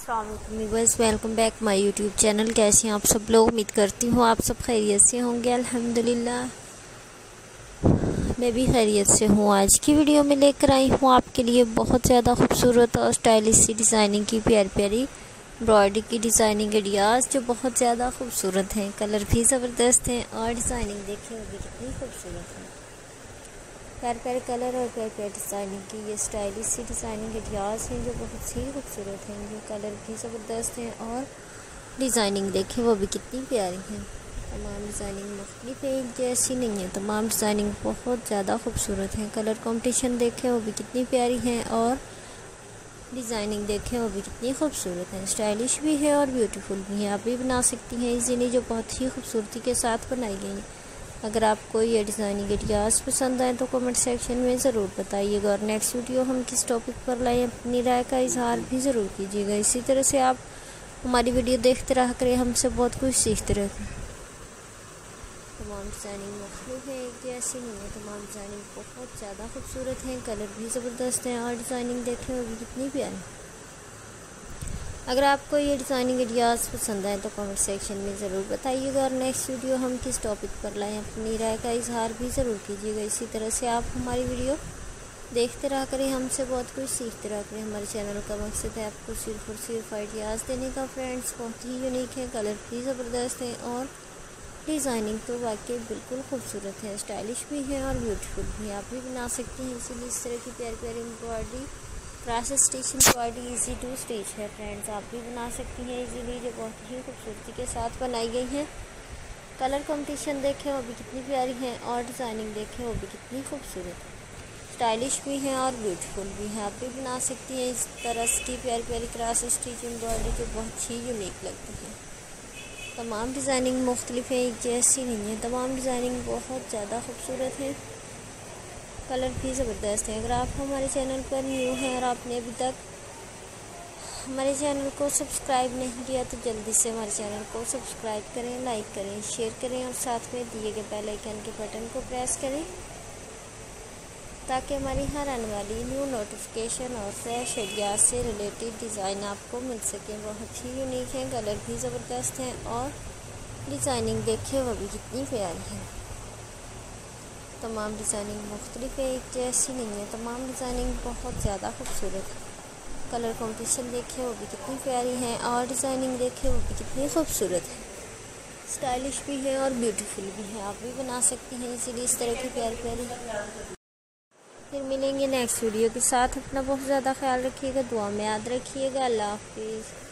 Viewers, welcome back my YouTube channel. कैसे हैं आप सब लोग? उम्मीद करती हूँ आप सब खैरियत से होंगे। अल्हम्दुलिल्लाह मैं भी खैरियत से हूँ। आज की वीडियो में लेकर आई हूँ आपके लिए बहुत ज़्यादा खूबसूरत और स्टाइलिश सी डिज़ाइनिंग की प्यारी प्यारी एम्ब्रॉयडरी की डिज़ाइनिंग आइडियाज़ जो बहुत ज़्यादा खूबसूरत हैं। कलर भी ज़बरदस्त हैं और डिज़ाइनिंग देखें वो भी कितनी खूबसूरत है। प्यारे प्यारे कलर और प्यारे प्यारे डिज़ाइनिंग की ये स्टाइलिश सी डिज़ाइनिंग आइडियाज़ हैं जो बहुत ही खूबसूरत हैं। ये कलर भी ज़बरदस्त हैं और डिज़ाइनिंग देखें वो भी कितनी प्यारी है। तमाम डिज़ाइनिंग मुख्तलिफ है, एक जैसी नहीं है। तमाम डिज़ाइनिंग बहुत ज़्यादा खूबसूरत हैं। कलर कॉम्बिनेशन देखें वो भी कितनी प्यारी हैं और डिज़ाइनिंग देखें वो भी कितनी खूबसूरत है। स्टाइलिश भी है और ब्यूटीफुल भी है। आप भी बना सकती हैं इजीली, जो बहुत ही खूबसूरती के साथ बनाई गई हैं। अगर आपको ये डिज़ाइनिंग आइडियाज़ पसंद आए तो कमेंट सेक्शन में ज़रूर बताइएगा और नेक्स्ट वीडियो हम किस टॉपिक पर लाएँ अपनी राय का इजहार भी ज़रूर कीजिएगा। इसी तरह से आप हमारी वीडियो देखते रहा करें, हमसे बहुत कुछ सीखते रहते हैं। तमाम डिज़ाइनिंग मुख्तलिफ है, एक जैसी नहीं है। तमाम डिज़ाइनिंग बहुत ज़्यादा खूबसूरत हैं, कलर भी ज़बरदस्त हैं और डिज़ाइनिंग देखें वो भी कितनी प्यारी। अगर आपको ये डिज़ाइनिंग आइडियाज़ पसंद आए तो कमेंट सेक्शन में ज़रूर बताइएगा और नेक्स्ट वीडियो हम किस टॉपिक पर लाएँ अपनी राय का इजहार भी ज़रूर कीजिएगा। इसी तरह से आप हमारी वीडियो देखते रहा करें, हमसे बहुत कुछ सीखते रहा करें। हमारे चैनल का मकसद है आपको सिर्फ और सिर्फ आइडियाज़ देने का। फ्रेंड्स बहुत ही यूनिक है, कलर भी ज़बरदस्त हैं और डिज़ाइनिंग तो वाकई बिल्कुल खूबसूरत है। स्टाइलिश भी है और ब्यूटीफुल भी है। आप भी बना सकती हैं इसीलिए इस तरह की प्यारी प्यारी embroidery cross stitch embroidery easy to stitch है। फ्रेंड्स आप भी बना सकती हैं इजीली, जो बहुत ही खूबसूरती के साथ बनाई गई हैं। कलर कॉम्बिनेशन देखें वो भी कितनी प्यारी है और डिज़ाइनिंग देखें वो भी कितनी खूबसूरत है। स्टाइलिश भी हैं और ब्यूटीफुल भी हैं। आप भी बना सकती हैं इस तरह की प्यारी प्यारी क्रॉस स्टिच एम्ब्रॉयडरी जो बहुत ही यूनिक लगती है। तमाम डिज़ाइनिंग मुख्तलिफ है, एक जैसी नहीं है। तमाम डिज़ाइनिंग बहुत ज़्यादा खूबसूरत है, कलर भी ज़बरदस्त है। अगर आप हमारे चैनल पर न्यू हैं और आपने अभी तक हमारे चैनल को सब्सक्राइब नहीं किया तो जल्दी से हमारे चैनल को सब्सक्राइब करें, लाइक करें, शेयर करें और साथ में दिए गए बेल आइकन के बटन को प्रेस करें ताकि हमारी हर आने वाली न्यू नोटिफिकेशन और फ्रेश आइडियाज़ से रिलेटेड डिज़ाइन आपको मिल सके। बहुत ही यूनिक है, कलर भी ज़बरदस्त हैं और डिज़ाइनिंग देखें वो भी कितनी प्यारी है। तमाम डिज़ाइनिंग मुख्तलिफ है, एक जैसी नहीं है। तमाम डिज़ाइनिंग बहुत ज़्यादा खूबसूरत है। कलर कॉम्बिनेशन देखें वो भी कितनी प्यारी है और डिज़ाइनिंग देखें वो भी कितनी खूबसूरत है। स्टाइलिश भी है और ब्यूटीफुल भी है। आप भी बना सकती हैं इसीलिए इस तरह की प्यारी प्यारी। फिर मिलेंगे नेक्स्ट वीडियो के साथ। अपना बहुत ज़्यादा ख्याल रखिएगा, दुआ में याद रखिएगा। अल्लाह हाफिज़।